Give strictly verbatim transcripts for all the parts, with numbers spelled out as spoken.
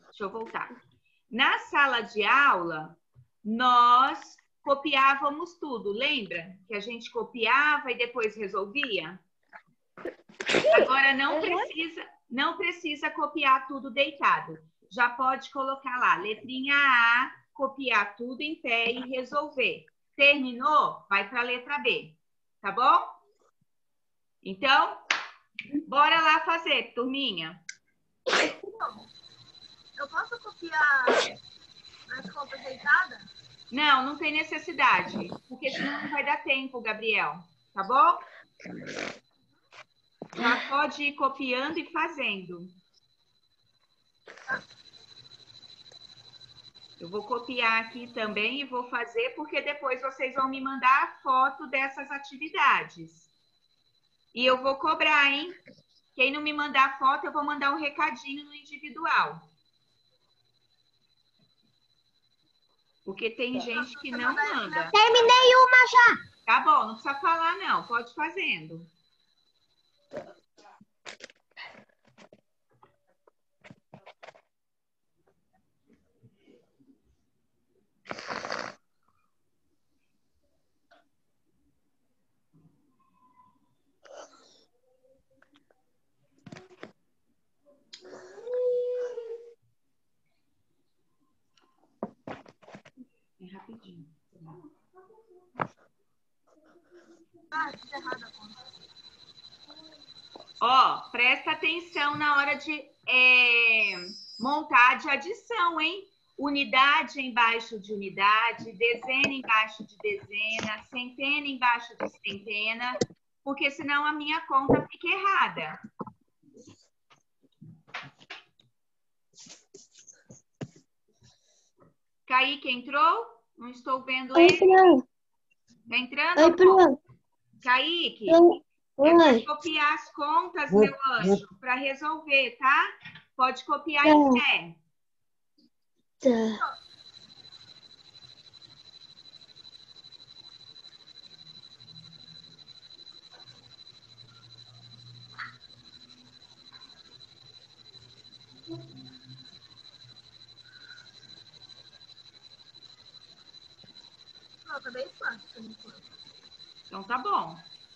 Deixa eu voltar. Na sala de aula, nós copiávamos tudo, lembra? Que a gente copiava e depois resolvia? Agora não precisa, não precisa copiar tudo deitado. Já pode colocar lá, letrinha A, copiar tudo em pé e resolver. Terminou? Vai para a letra B, tá bom? Então, bora lá fazer, turminha. Eu posso copiar as contas deitadas? Não, não tem necessidade, porque senão não vai dar tempo, Gabriel, tá bom? Já pode ir copiando e fazendo. Eu vou copiar aqui também e vou fazer, porque depois vocês vão me mandar a foto dessas atividades. E eu vou cobrar, hein? Quem não me mandar a foto, eu vou mandar um recadinho no individual. Porque tem gente que não manda. Terminei uma já. Tá bom, não precisa falar não, pode ir fazendo. É rapidinho. Ó, presta atenção na hora de é, montar de adição, hein? Unidade embaixo de unidade, dezena embaixo de dezena, centena embaixo de centena, porque senão a minha conta fica errada. Kaique entrou? Não estou vendo Oi, ele. Pro. Tá entrando? Oi, Pro. Kaique, Oi. é para copiar as contas, meu anjo, para resolver, tá? Pode copiar Tá. em pé. Tá. Não, tá bem fácil. Então tá bom.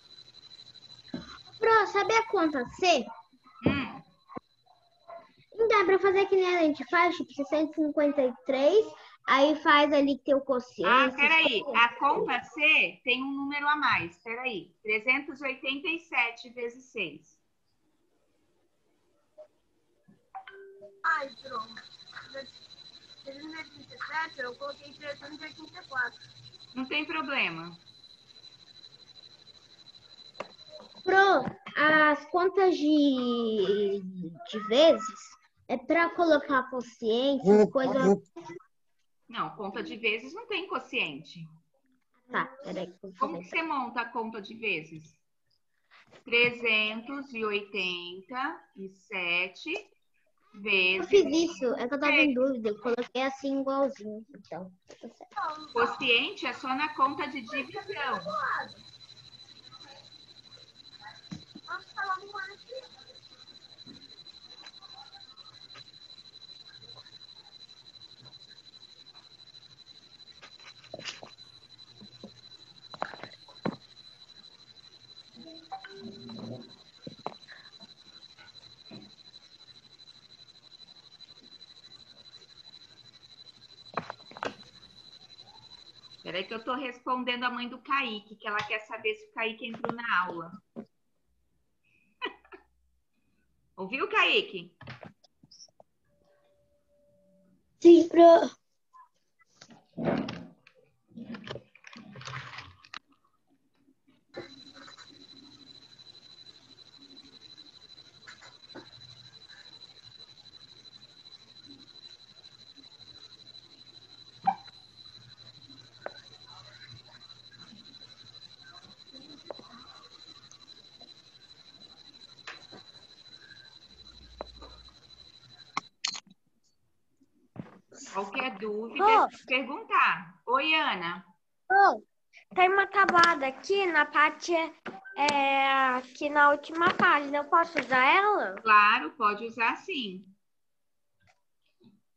Pro, sabe a conta C? Hum. Então, é pra fazer que nem a gente faz, tipo, seiscentos e cinquenta e três, aí faz ali que tem o quociente. Ah, peraí. A conta C tem um número a mais. Peraí. trezentos e oitenta e sete vezes seis. Ai, pronto. trezentos e oitenta e sete, eu coloquei trezentos e oitenta e quatro. Não tem problema. Pro, as contas de, de vezes é pra colocar quociente, essas coisas. Não, conta de vezes não tem quociente. Tá, peraí. que eu vou Como fazer que você monta a conta de vezes? trezentos e oitenta e sete vezes... Eu fiz isso, é que eu tava em dúvida, eu coloquei assim igualzinho, então. Tá certo. Quociente é só na conta de divisão. Vamos falar um ano aqui. Peraí que eu tô respondendo a mãe do Kaique, que ela quer saber se o Kaique entrou na aula. Ouviu, Kaique? Sim, Pro. Qualquer dúvida, Ô. é perguntar. Oi, Ana. Oh, tem uma tabuada aqui na parte, é, aqui na última página. Eu posso usar ela? Claro, pode usar sim.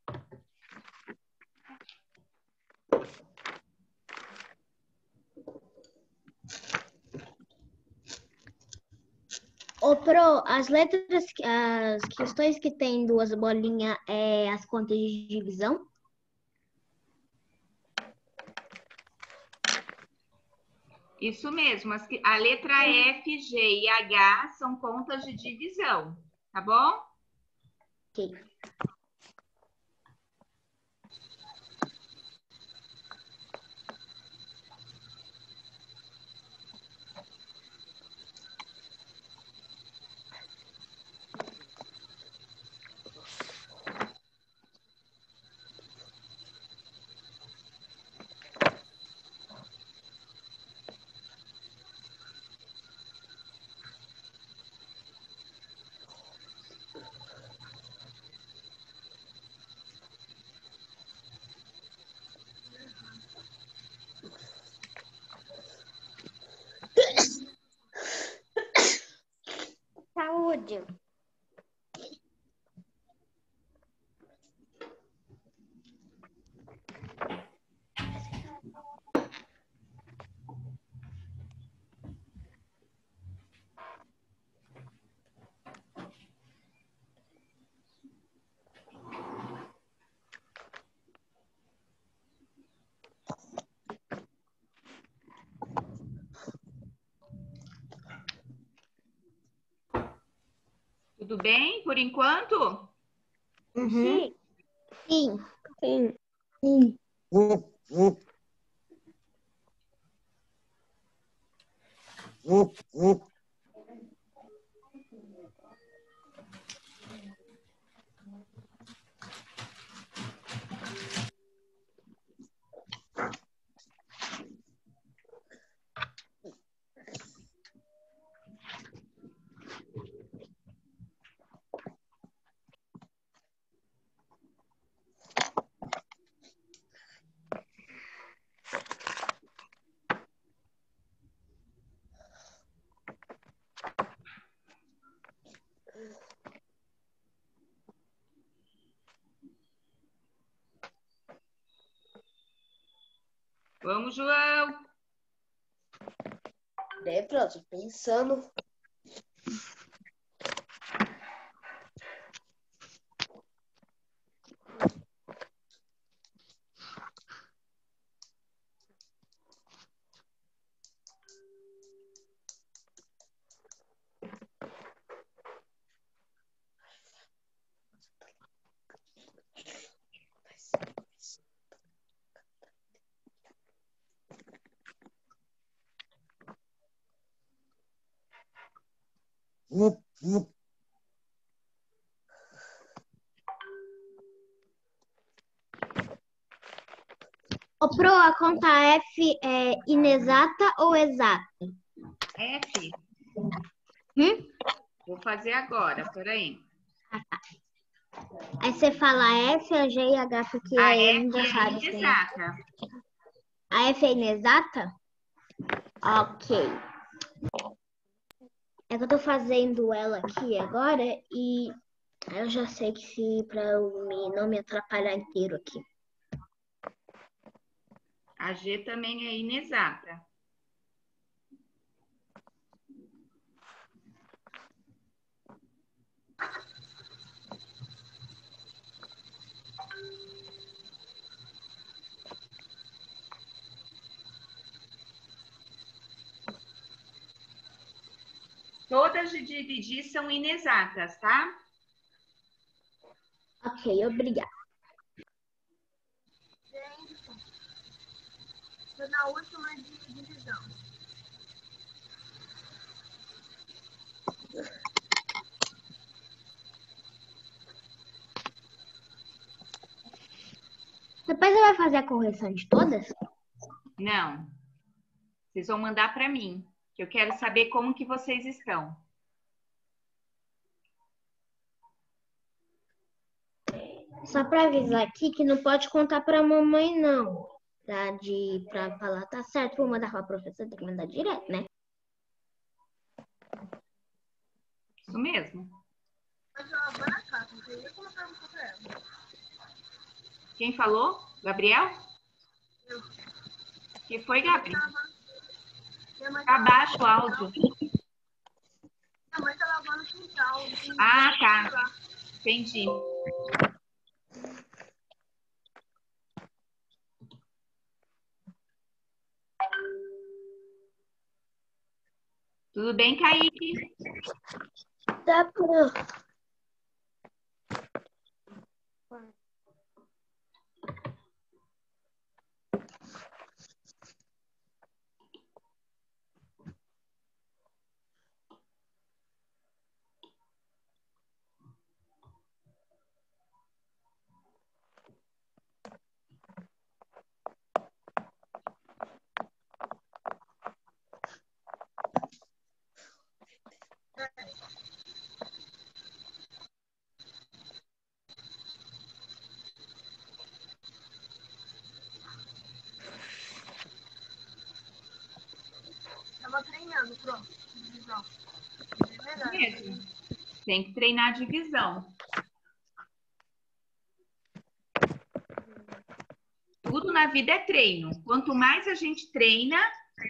Pro, as letras, as questões que tem duas bolinhas é as contas de divisão? Isso mesmo. As que- A letra F, G e H são contas de divisão, tá bom? Ok. Saúde. Tudo bem por enquanto? Sim. Sim. Sim. Sim. Vamos, João. É, Pro, tô pensando. Ô, Pro, a conta F é inexata ou exata? F. Hum? Vou fazer agora, peraí. Aí você fala F, a G e H, porque A aí F ainda é sabe se tem. inexata. A F é inexata? Ok. É que eu tô fazendo ela aqui agora e eu já sei que se pra eu me, não me atrapalhar inteiro aqui. A G também é inexata. Todas de dividir são inexatas, tá? Ok, obrigada. Gente, tô na última de divisão. Depois você vai fazer a correção de todas? Não. Vocês vão mandar para mim, que eu quero saber como que vocês estão. Só pra avisar aqui que não pode contar pra mamãe, não. Pra, de, pra falar, tá certo, vou mandar pra professora, tem que mandar direto, né? Isso mesmo. Mas ela vai na casa, não tem nem como perguntar pra ela. Quem falou? Gabriel? Eu. Que foi, Gabriel? Minha mãe Tá tá baixo o áudio. Minha mãe tá lavando quintal. Ah, tá. Entendi. Tudo bem, Kaique? Tá pronto. Tava treinando, pronto. Divisão. Isso mesmo. Tem que treinar a divisão. Tudo na vida é treino. Quanto mais a gente treina,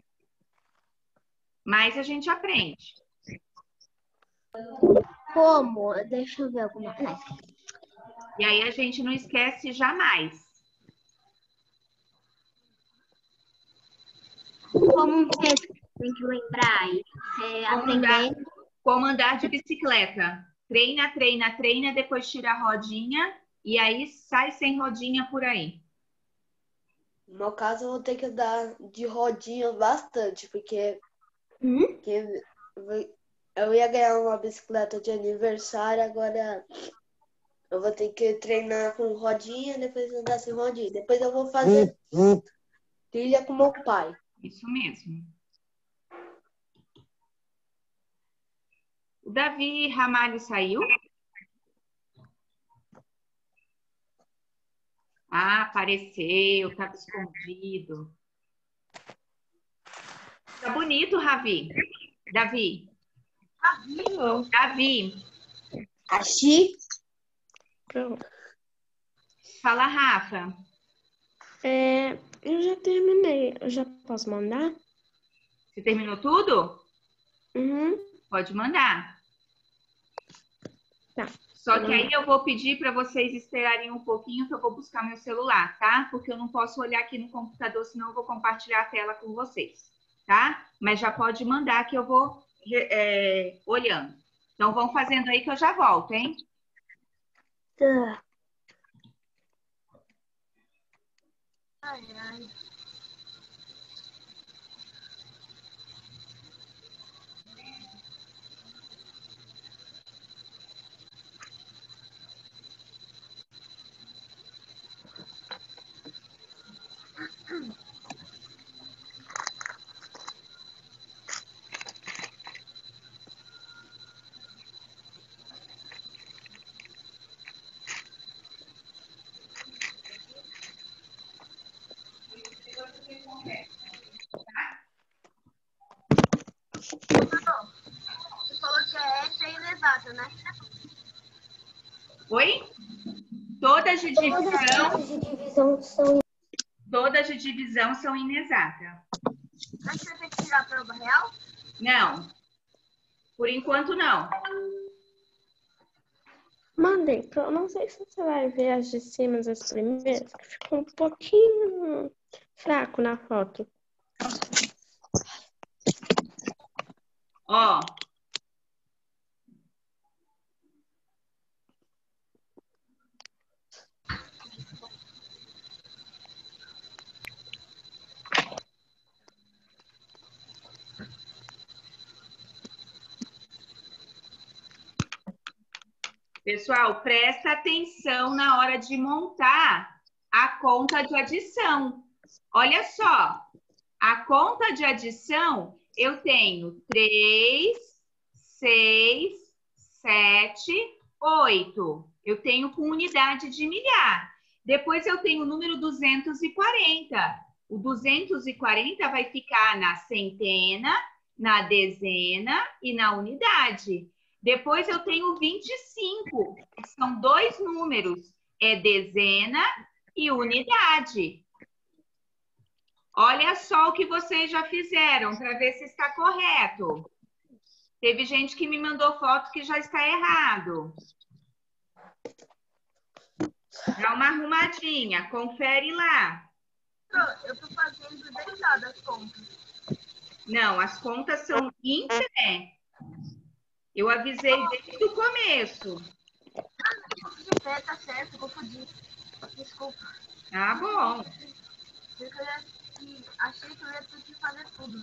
mais a gente aprende. Como? Deixa eu ver alguma coisa. E aí a gente não esquece jamais. Como que tem que lembrar? É Como andar, aprender. como andar de bicicleta. Treina, treina, treina, depois tira a rodinha e aí sai sem rodinha por aí. No meu caso, eu vou ter que andar de rodinha bastante, porque, Hum? porque eu ia ganhar uma bicicleta de aniversário, agora eu vou ter que treinar com rodinha, depois andar sem rodinha. Depois eu vou fazer trilha com meu pai. Isso mesmo. O Davi Ramalho saiu? Ah, apareceu, estava escondido. Tá bonito, Ravi. Davi. Davi. Davi. Achei. Pronto. Fala, Rafa. É, eu já terminei. Eu já posso mandar? Você terminou tudo? Uhum. Pode mandar. Tá. Só que aí eu vou pedir para vocês esperarem um pouquinho que eu vou buscar meu celular, tá? Porque eu não posso olhar aqui no computador, senão eu vou compartilhar a tela com vocês, tá? Mas já pode mandar que eu vou é, olhando. Então vão fazendo aí que eu já volto, hein? Tá. Ai, ai. Você falou que é essa é inexata, né? Oi? Todas de Todas divisão, as de divisão são. todas de divisão são inexatas. Mas você tem que tirar a prova real? Não. Por enquanto, não. Mandei. Eu não sei se você vai ver as de cima, as primeiras, que ficou um pouquinho fraco na foto. Ó. Pessoal, presta atenção na hora de montar a conta de adição. Olha só, a conta de adição eu tenho três, seis, sete, oito. Eu tenho com unidade de milhar. Depois eu tenho o número duzentos e quarenta. O duzentos e quarenta vai ficar na centena, na dezena e na unidade. Depois eu tenho vinte e cinco, que são dois números, é dezena e unidade. Olha só o que vocês já fizeram, para ver se está correto. Teve gente que me mandou foto que já está errado. Dá uma arrumadinha, confere lá. Eu tô fazendo deitado as contas. Não, as contas são em pé. Eu avisei desde o começo. De pé, tá certo, confundi. Desculpa. Tá bom. Eu ia, achei que eu ia ter que fazer tudo.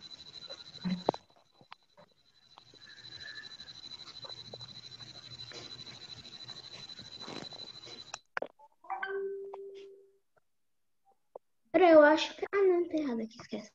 Peraí, eu acho que... Ah, não, tá errado aqui, esquece.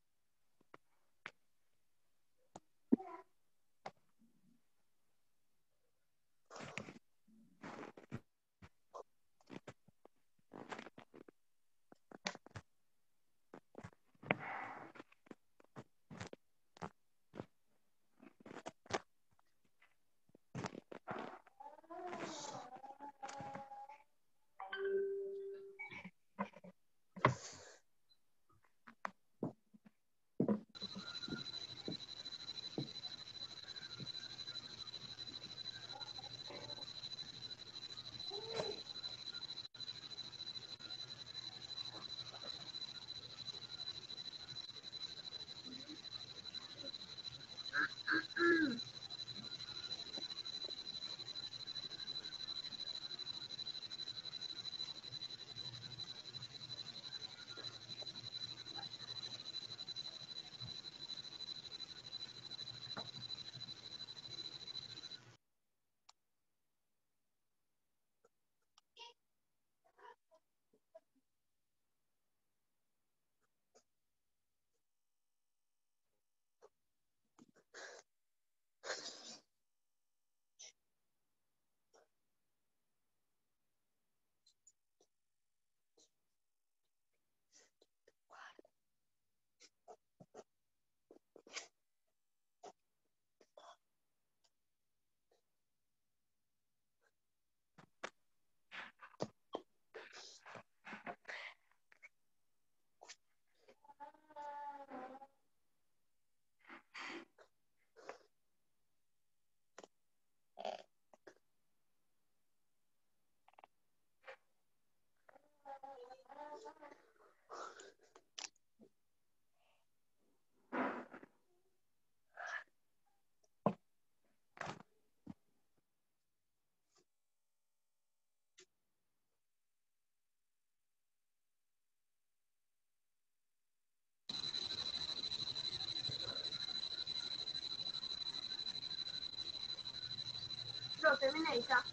Pronto, terminei, tá?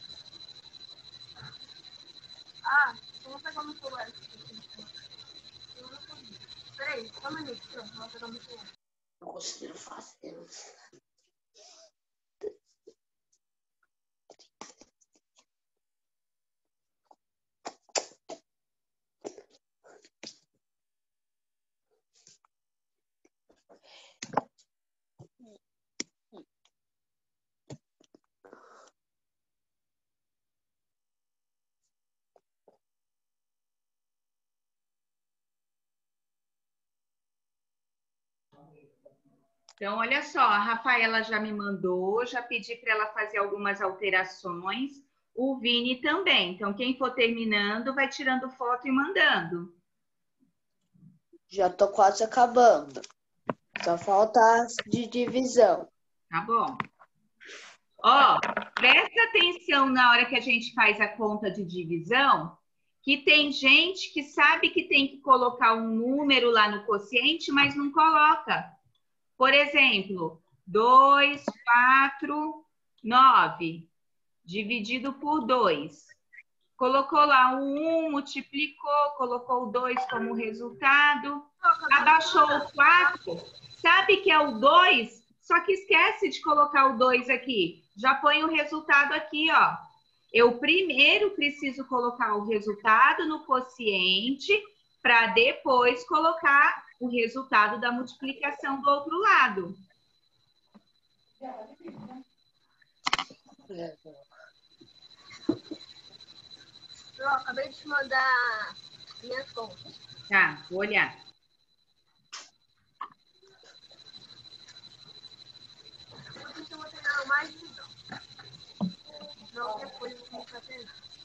Ah, eu vou pegar meu celular. Peraí, só um minuto. Pronto, vou pegar meu celular. Não conseguiram fazer. Então, olha só, a Rafaela já me mandou, já pedi para ela fazer algumas alterações. O Vini também. Então, quem for terminando, vai tirando foto e mandando. Já tô quase acabando. Só falta as de divisão. Tá bom. Ó, presta atenção na hora que a gente faz a conta de divisão, que tem gente que sabe que tem que colocar um número lá no quociente, mas não coloca. Por exemplo, dois, quatro, nove, dividido por dois. Colocou lá o um, multiplicou, colocou o dois como resultado, abaixou o quatro, sabe que é o dois, só que esquece de colocar o dois aqui. Já põe o resultado aqui, ó. Eu primeiro preciso colocar o resultado no quociente para depois colocar o resultado da multiplicação do outro lado. Eu acabei de te mandar minhas contas. Tá, vou olhar. Vou mais divisão. Não depois de fazer.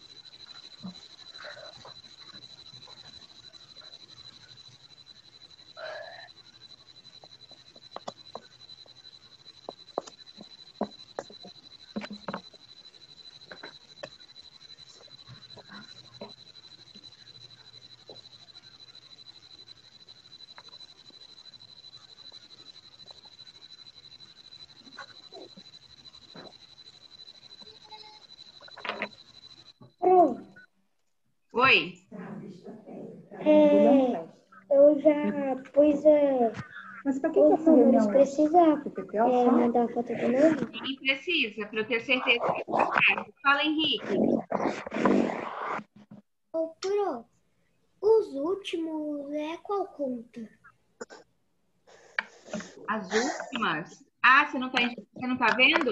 Oi. É, eu já pus é, Mas para que, que os essa números. reunião? Precisa P é, mandar a foto de novo? Quem precisa, para eu ter certeza que está certo. Fala, Henrique. Ô, Pro, os últimos é qual conta? As últimas. Ah, você não tá, você não tá vendo?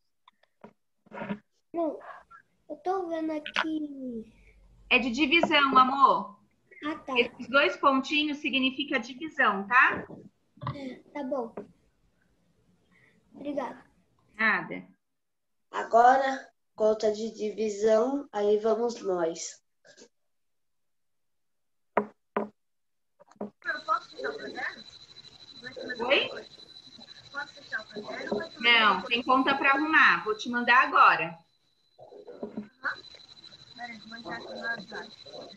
Não, eu tô vendo aqui. É de divisão, amor. Ah, tá. Esses dois pontinhos significa divisão, tá? Tá bom. Obrigada. Nada. Agora, conta de divisão, aí vamos nós. Eu posso fechar o caderno? Vai começar Oi? depois. Posso fechar o caderno? Vai começar Não, depois. tem conta para arrumar. Vou te mandar agora. Peraí, vou entrar aqui no WhatsApp.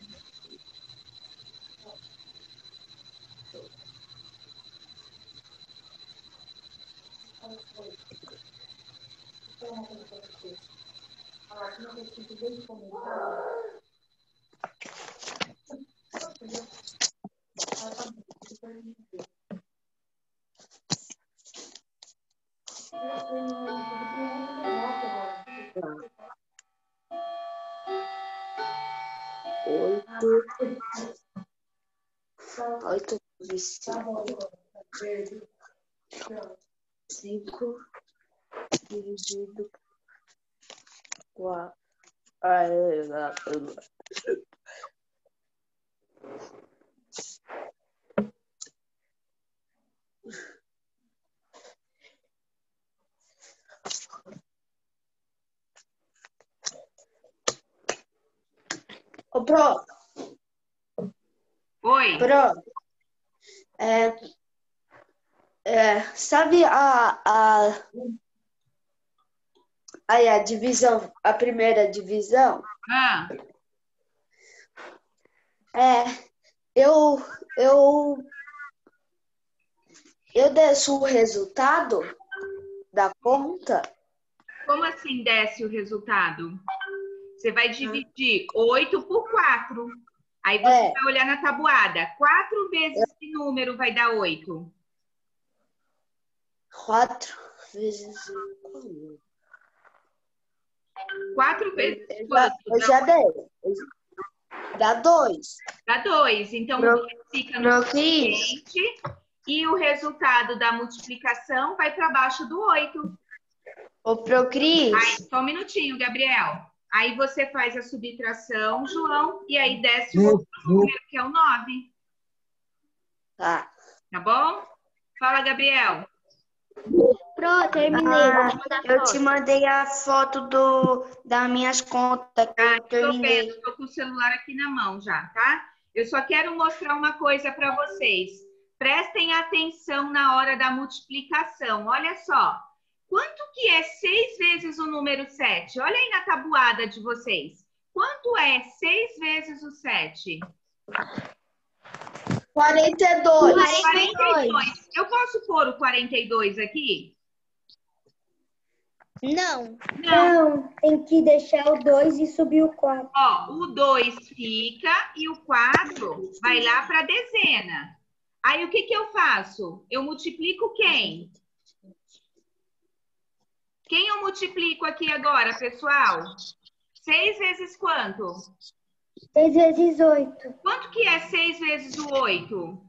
Oito. Oito vezes cinco. Cinco dividido quatro. Ô, Pro, Oi. Pro, é, é, sabe a, a, aí a divisão, a primeira divisão? Ah, É, eu, eu, eu desço o resultado da conta. como assim desce o resultado? Você vai dividir oito por quatro. Aí você É. vai olhar na tabuada. quatro vezes que número vai dar oito? Quatro vezes. quatro vezes Eu já, quanto? eu já dei. Dá dois. Dá dois. Então, Pro- o dois fica no suficiente e o resultado da multiplicação vai para baixo do oito. Ô, Pro Cris, Aí, só um minutinho, Gabriel. Aí você faz a subtração, João, e aí desce o outro número, que é o nove. tá. Tá bom? Fala, Gabriel. Pro, terminei. Vou te mandar Eu foto. te mandei a foto do, das minhas contas que Ah, eu tô terminei. vendo, tô com o celular aqui na mão já, tá? Eu só quero mostrar uma coisa para vocês. Prestem atenção na hora da multiplicação. Olha só. Quanto que é seis vezes o número sete? Olha aí na tabuada de vocês. Quanto é seis vezes o sete? quarenta e dois. quarenta e dois. Eu posso pôr o quarenta e dois aqui? Não. Não. Não, tem que deixar o dois e subir o quatro. Ó, o dois fica e o quatro vai lá para a dezena. Aí o que que eu faço? Eu multiplico quem? Quem eu multiplico aqui agora, pessoal? seis vezes quanto? seis vezes oito. Quanto que é seis vezes o oito?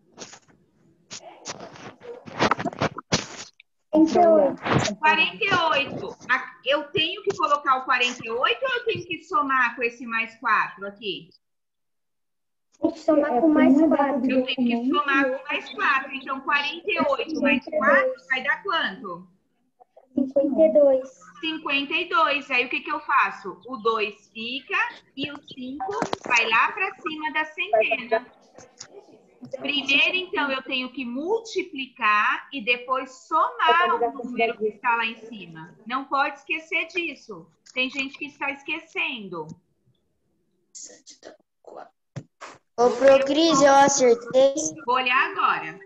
quarenta e oito. quarenta e oito. Eu tenho que colocar o quarenta e oito ou eu tenho que somar com esse mais quatro aqui? Tem que somar com mais quatro. Eu tenho que somar com mais quatro. Então, quarenta e oito mais quatro vai dar quanto? cinquenta e dois. cinquenta e dois. Aí o que, que eu faço? O dois fica e o cinco vai lá para cima da centena. Primeiro, então, eu tenho que multiplicar e depois somar o número que está lá em cima. Não pode esquecer disso. Tem gente que está esquecendo. Ô, Pro Cris, eu acertei. Vou olhar agora.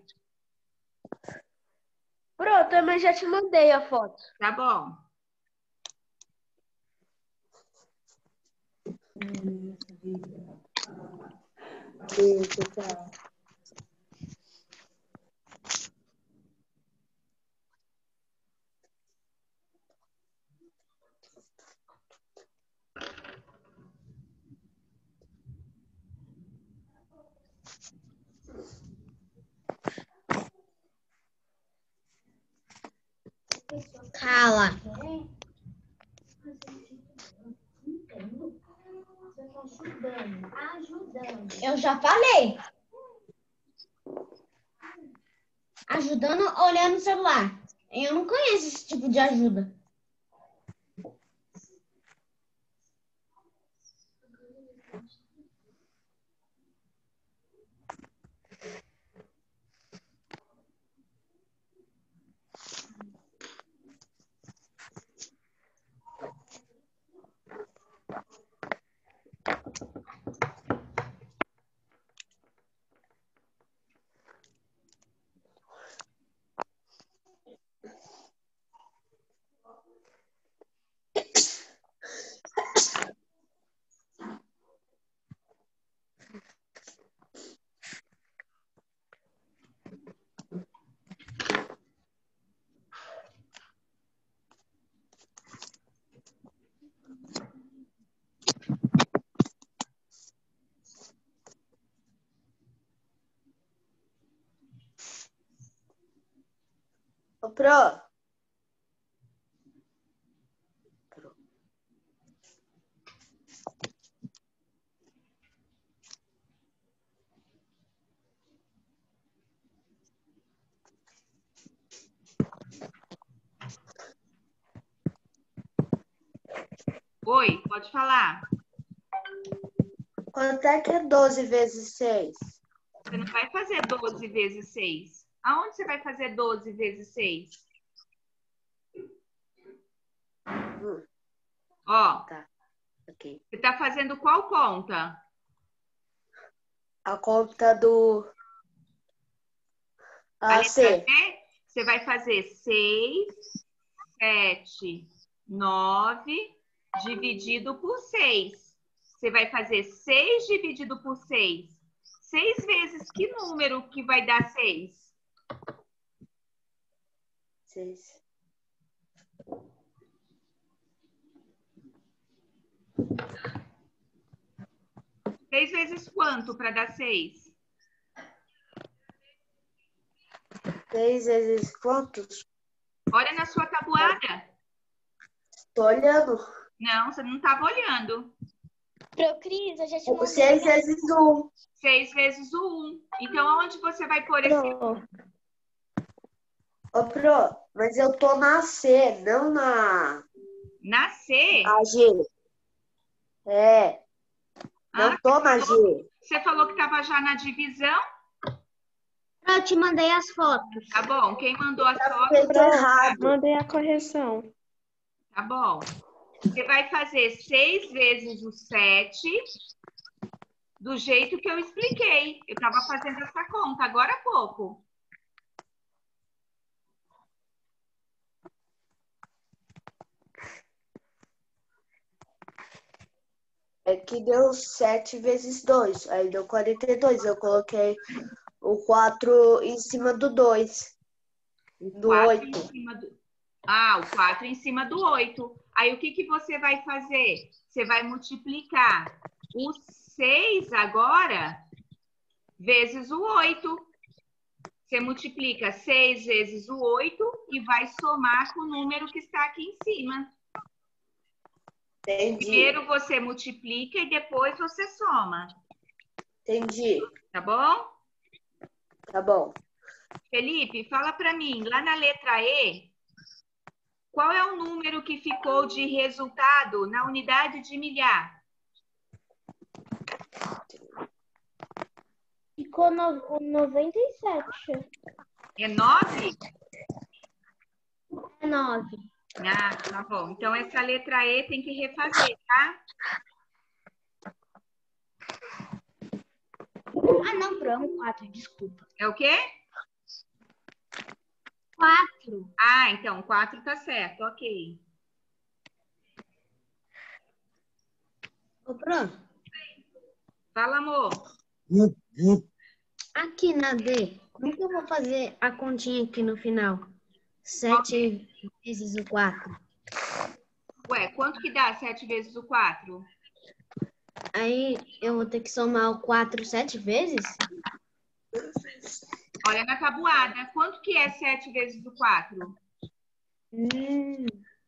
Pro, também já te mandei a foto. Tá bom. Isso, tá. Cala. Eu já falei. Ajudando olhando o celular. Eu não conheço esse tipo de ajuda. Ô, Pro. Oi, pode falar. Quanto é que é doze vezes seis? Você não vai fazer doze vezes seis. Aonde você vai fazer doze vezes seis? Hum, Ó, tá. Ok. você está fazendo qual conta? A conta do A A letra C. C, você vai fazer seis, sete, nove dividido por seis. Você vai fazer seis dividido por seis. seis vezes que número que vai dar seis? Seis. seis vezes quanto para dar seis? Seis vezes quantos? Olha na sua tabuada. Tô olhando. Não, você não estava olhando. Pro Cris, eu já te O mandei. seis vezes um. seis vezes o um. Então, aonde você vai pôr esse um? Ô, Pro, mas eu tô na C, não na Na C? A G. É, não Ah, tô na G. você falou que estava já na divisão? Eu te mandei as fotos. Tá bom. Quem mandou as Tá fotos? feito errado. Mandei a correção. Tá bom. Você vai fazer seis vezes o sete do jeito que eu expliquei. Eu estava fazendo essa conta agora há pouco. É que deu sete vezes dois. Aí deu quarenta e dois. Eu coloquei o quatro em cima do dois. Do quatro em oito. cima do... Ah, o quatro em cima do oito. Aí o que, que você vai fazer? Você vai multiplicar o seis agora vezes o oito. Você multiplica seis vezes o oito e vai somar com o número que está aqui em cima. Entendi. Primeiro você multiplica e depois você soma. Entendi. Tá bom? Tá bom. Felipe, fala para mim, lá na letra E, Qual é o número que ficou de resultado na unidade de milhar? Ficou no, noventa e sete. É nove? É nove. Ah, tá bom. Então, essa letra E tem que refazer, tá? Ah, não, pronto, quatro, desculpa. É o quê? Quatro. Ah, então, quatro tá certo, ok. Ô, pronto. Fala, amor. Aqui na D, como que eu vou fazer a continha aqui no final? Sete vezes o quatro. Ué, quanto que dá sete vezes o quatro? Aí eu vou ter que somar o quatro sete vezes? Olha na tabuada. Quanto que é sete vezes o quatro? Hum,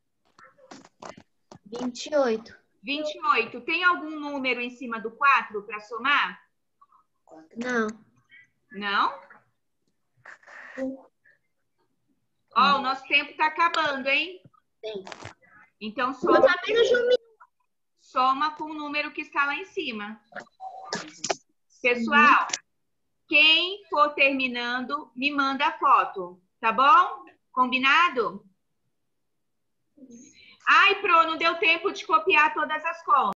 vinte e oito. vinte e oito. Tem algum número em cima do quatro para somar? Não. Não? Ó, o nosso tempo está acabando, hein? Tem. Então, soma, Tá menos de um minuto. soma com o número que está lá em cima. Pessoal, quem for terminando, me manda a foto, tá bom? Combinado? Ai, Pro, não deu tempo de copiar todas as contas.